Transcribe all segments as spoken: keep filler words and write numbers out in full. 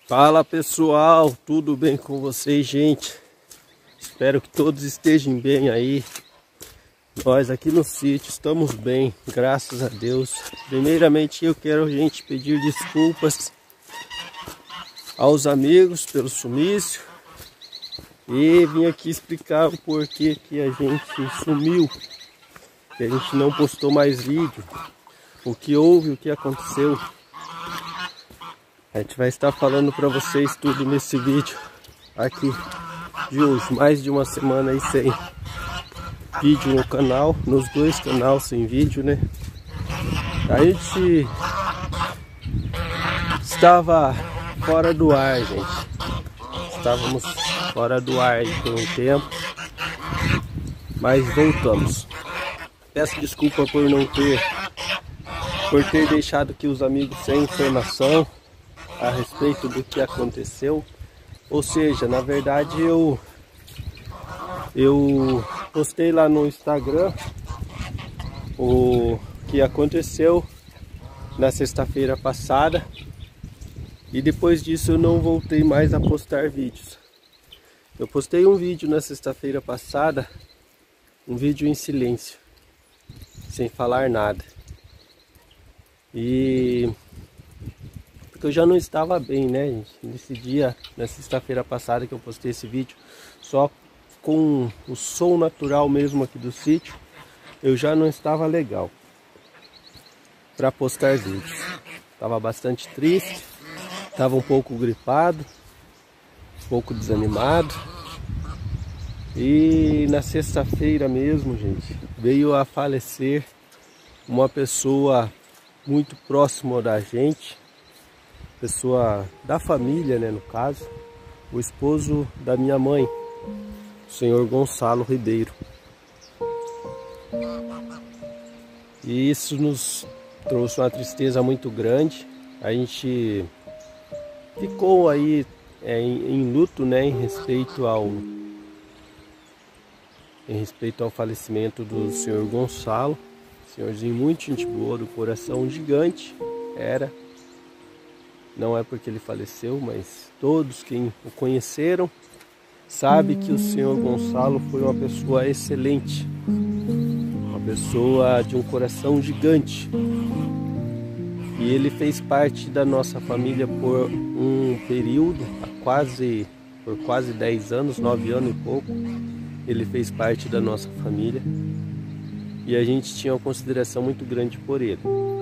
Fala pessoal, tudo bem com vocês, gente? Espero que todos estejam bem aí. Nós aqui no sítio estamos bem, graças a Deus. Primeiramente eu quero, gente, pedir desculpas aos amigos pelo sumiço e vim aqui explicar o porquê que a gente sumiu, que a gente não postou mais vídeo, o que houve, o que aconteceu. A gente vai estar falando para vocês tudo nesse vídeo aqui de hoje. Mais de uma semana aí sem vídeo no canal, nos dois canais sem vídeo, né? A gente estava fora do ar, gente. Estávamos fora do ar aí por um tempo, mas voltamos. Peço desculpa por não ter, por ter deixado aqui os amigos sem informação a respeito do que aconteceu. Ou seja, na verdade eu eu postei lá no Instagram o que aconteceu na sexta-feira passada e depois disso eu não voltei mais a postar vídeos. Eu postei um vídeo na sexta-feira passada, um vídeo em silêncio, sem falar nada, e porque eu já não estava bem, né, gente? Nesse dia, na sexta-feira passada que eu postei esse vídeo, só com o som natural mesmo aqui do sítio, eu já não estava legal para postar vídeos. Estava bastante triste, estava um pouco gripado, um pouco desanimado. E na sexta-feira mesmo, gente, veio a falecer uma pessoa muito próxima da gente, pessoa da família, né, no caso, o esposo da minha mãe, o senhor Gonçalo Ribeiro. E isso nos trouxe uma tristeza muito grande. A gente ficou aí é, em, em luto, né, em respeito ao em respeito ao falecimento do senhor Gonçalo, senhorzinho muito gente boa, do coração gigante, era. Não é porque ele faleceu, mas todos quem o conheceram sabem que o senhor Gonçalo foi uma pessoa excelente, uma pessoa de um coração gigante. E ele fez parte da nossa família por um período, há quase, por quase dez anos, nove anos e pouco. Ele fez parte da nossa família e a gente tinha uma consideração muito grande por ele.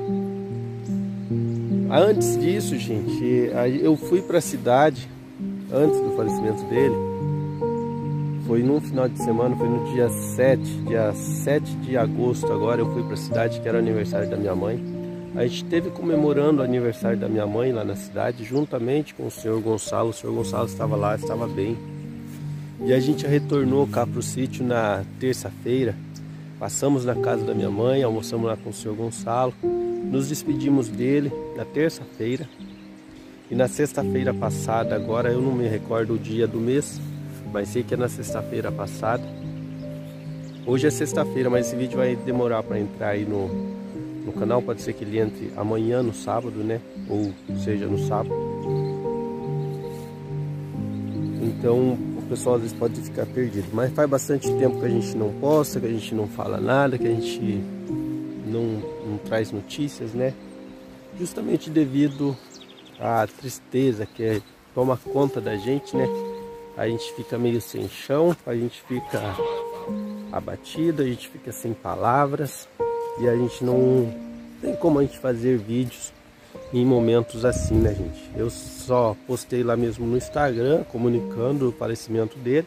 Antes disso, gente, eu fui para a cidade, antes do falecimento dele, foi num final de semana, foi no dia sete, dia sete de agosto agora, eu fui para a cidade, que era o aniversário da minha mãe. A gente esteve comemorando o aniversário da minha mãe lá na cidade, juntamente com o senhor Gonçalo. O senhor Gonçalo estava lá, estava bem. E a gente retornou cá para o sítio na terça-feira. Passamos na casa da minha mãe, almoçamos lá com o senhor Gonçalo. Nos despedimos dele na terça-feira. E na sexta-feira passada, agora eu não me recordo o dia do mês, mas sei que é na sexta-feira passada. Hoje é sexta-feira, mas esse vídeo vai demorar para entrar aí no, no canal. Pode ser que ele entre amanhã no sábado, né? Ou seja, no sábado. Então o pessoal às vezes pode ficar perdido. Mas faz bastante tempo que a gente não posta, que a gente não fala nada, que a gente não, não traz notícias, né? Justamente devido à tristeza que é, toma conta da gente, né? A gente fica meio sem chão, a gente fica abatido, a gente fica sem palavras e a gente não tem como a gente fazer vídeos em momentos assim, né, gente? Eu só postei lá mesmo no Instagram comunicando o falecimento dele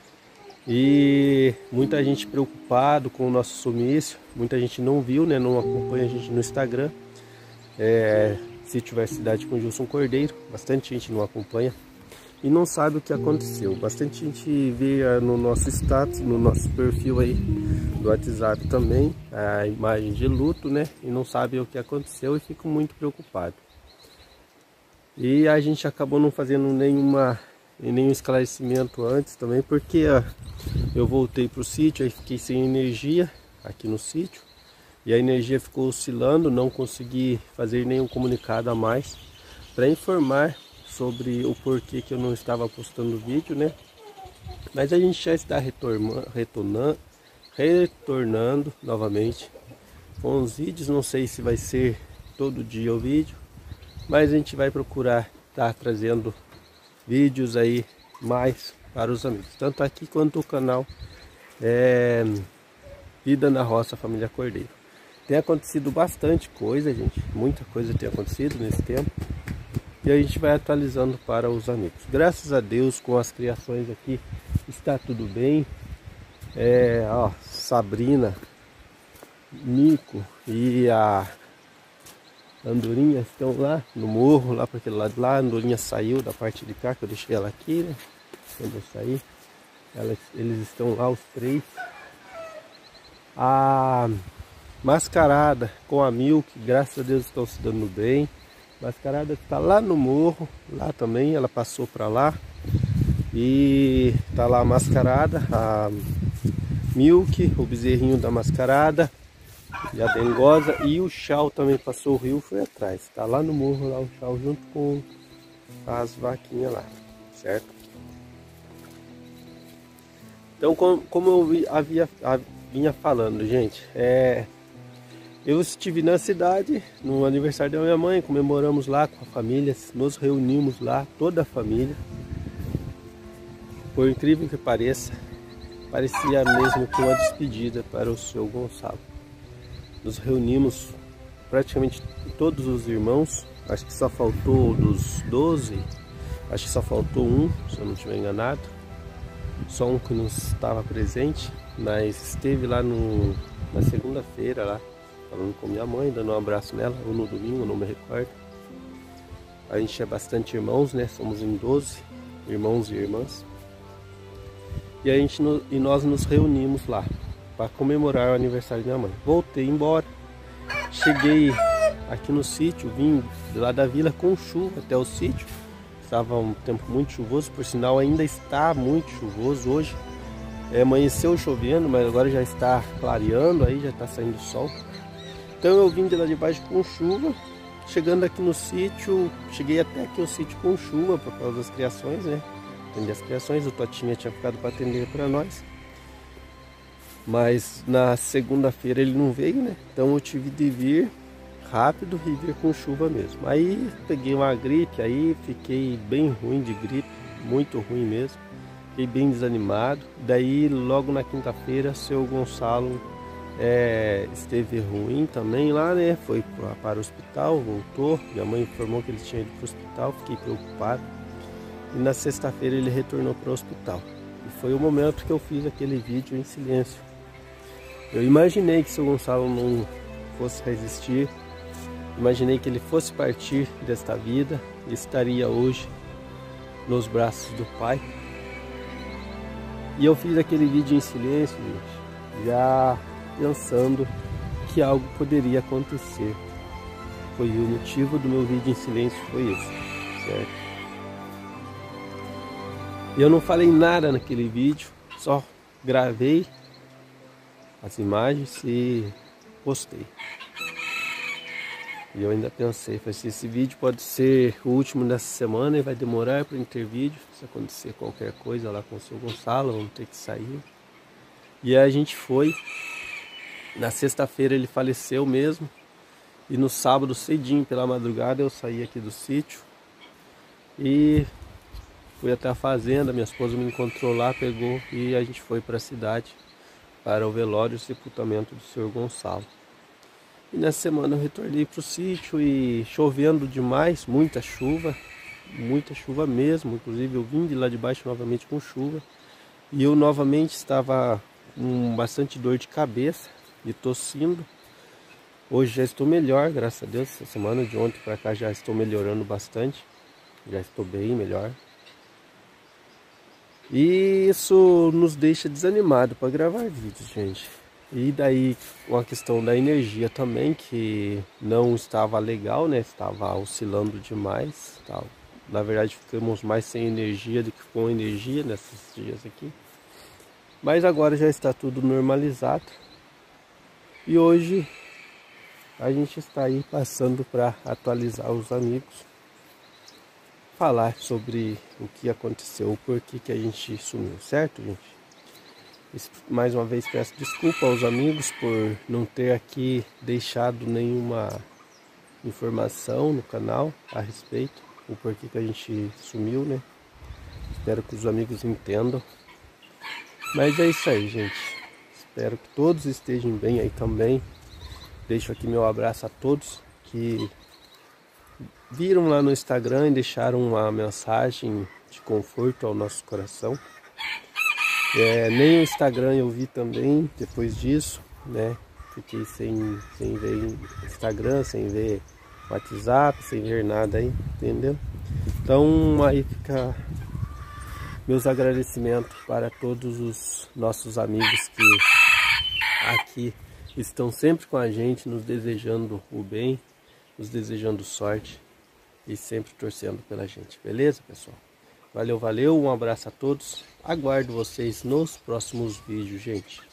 e muita gente preocupado com o nosso sumiço, muita gente não viu, né, não acompanha a gente no Instagram. É, Sítio Diversidade com Gilson Cordeiro, bastante gente não acompanha e não sabe o que aconteceu. Bastante gente vê no nosso status, no nosso perfil aí do WhatsApp também, a imagem de luto, né? E não sabe o que aconteceu e fica muito preocupado. E a gente acabou não fazendo nenhuma, nenhum esclarecimento antes também, porque ó, eu voltei para o sítio, aí fiquei sem energia aqui no sítio. E a energia ficou oscilando, não consegui fazer nenhum comunicado a mais para informar sobre o porquê que eu não estava postando vídeo, né? Mas a gente já está retornando, retornando, retornando novamente com os vídeos. Não sei se vai ser todo dia o vídeo, mas a gente vai procurar estar trazendo vídeos aí mais para os amigos, tanto aqui quanto o canal é, Vida na Roça Família Cordeiro. Tem acontecido bastante coisa, gente, muita coisa tem acontecido nesse tempo, e a gente vai atualizando para os amigos. Graças a Deus, com as criações aqui está tudo bem. É, ó, Sabrina, Nico e a Andorinha estão lá no morro, lá para aquele lado lá. A Andorinha saiu da parte de cá, que eu deixei ela aqui, né? Quando eu saí, elas, eles estão lá os três. A Mascarada com a Milk, graças a Deus, estão se dando bem. Mascarada está lá no morro, lá também, ela passou para lá. E tá lá a Mascarada, a Milk, o bezerrinho da Mascarada, e a Dengosa, e o Chau também passou o rio, foi atrás. Tá lá no morro, lá o Chau, junto com as vaquinhas lá, certo? Então, como, como eu havia, vinha falando, gente, é... eu estive na cidade no aniversário da minha mãe, comemoramos lá com a família, nos reunimos lá, toda a família. Por incrível que pareça, parecia mesmo que uma despedida para o seu Gonçalo. Nos reunimos praticamente todos os irmãos, acho que só faltou dos doze, acho que só faltou um, se eu não estiver enganado. Só um que não estava presente, mas esteve lá no, na segunda-feira lá, falando com minha mãe, dando um abraço nela, ou no domingo, não me recordo. A gente é bastante irmãos, né? Somos em doze irmãos e irmãs. E, a gente, e nós nos reunimos lá para comemorar o aniversário da minha mãe. Voltei embora, cheguei aqui no sítio, vim de lá da vila com chuva até o sítio. Estava um tempo muito chuvoso, por sinal ainda está muito chuvoso hoje. É, amanheceu chovendo, mas agora já está clareando, aí já está saindo sol. Então eu vim de lá de baixo com chuva, chegando aqui no sítio, cheguei até aqui o sítio com chuva por causa das criações, né? Atender as criações, o Totinha tinha ficado para atender para nós. Mas na segunda-feira ele não veio, né? Então eu tive de vir rápido e vir com chuva mesmo. Aí peguei uma gripe, aí fiquei bem ruim de gripe, muito ruim mesmo. Fiquei bem desanimado. Daí logo na quinta-feira, seu Gonçalo é, esteve ruim também lá, né? Foi para, para o hospital, voltou. Minha mãe informou que ele tinha ido para o hospital, fiquei preocupado. E na sexta-feira ele retornou para o hospital. E foi o momento que eu fiz aquele vídeo em silêncio. Eu imaginei que seu Gonçalo não fosse resistir. Imaginei que ele fosse partir desta vida e estaria hoje nos braços do Pai. E eu fiz aquele vídeo em silêncio, gente, já pensando que algo poderia acontecer. Foi o motivo do meu vídeo em silêncio, foi isso, certo? Eu não falei nada naquele vídeo, só gravei as imagens e postei. E eu ainda pensei, falei assim, esse vídeo pode ser o último dessa semana e vai demorar para ter vídeo. Se acontecer qualquer coisa lá com o seu Gonçalo, vamos ter que sair. E aí a gente foi. Na sexta-feira ele faleceu mesmo. E no sábado, cedinho, pela madrugada, eu saí aqui do sítio. E fui até a fazenda, minha esposa me encontrou lá, pegou e a gente foi para a cidade para o velório e o sepultamento do senhor Gonçalo. E nessa semana eu retornei para o sítio e chovendo demais, muita chuva, muita chuva mesmo. Inclusive eu vim de lá de baixo novamente com chuva. E eu novamente estava com bastante dor de cabeça e tossindo. Hoje já estou melhor, graças a Deus. Essa semana de ontem para cá já estou melhorando bastante. Já estou bem melhor. E isso nos deixa desanimado para gravar vídeos, gente. E daí uma questão da energia também, que não estava legal, né? Estava oscilando demais. Tal. Na verdade ficamos mais sem energia do que com energia nesses dias aqui. Mas agora já está tudo normalizado. E hoje a gente está aí passando para atualizar os amigos. falar sobre o que aconteceu, o porquê que a gente sumiu, certo, gente? Mais uma vez peço desculpa aos amigos por não ter aqui deixado nenhuma informação no canal a respeito, o porquê que a gente sumiu, né? Espero que os amigos entendam. Mas é isso aí, gente. Espero que todos estejam bem aí também. Deixo aqui meu abraço a todos que viram lá no Instagram e deixaram uma mensagem de conforto ao nosso coração. É, nem o Instagram eu vi também depois disso, né? Fiquei sem, sem ver Instagram, sem ver WhatsApp, sem ver nada aí, entendeu? Então aí fica meus agradecimentos para todos os nossos amigos que aqui estão sempre com a gente, nos desejando o bem, nos desejando sorte e sempre torcendo pela gente, beleza, pessoal? Valeu, valeu, um abraço a todos, aguardo vocês nos próximos vídeos, gente.